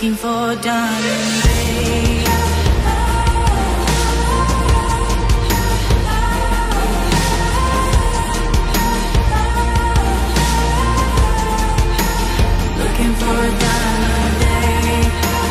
looking for a diamond, babe. Looking for a diamond, babe.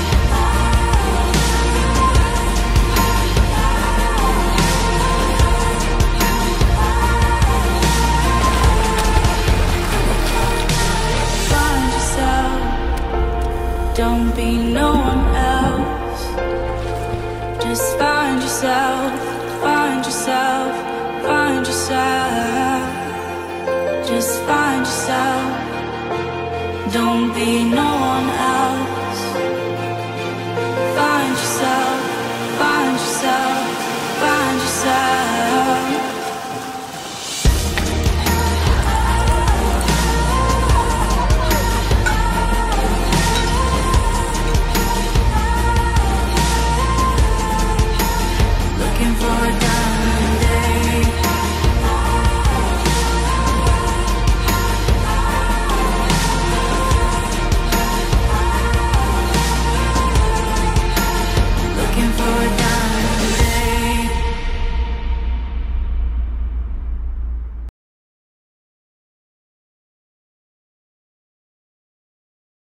Find yourself, don't be no one else. Just find yourself, find yourself, find yourself. Just find yourself, don't be no one else.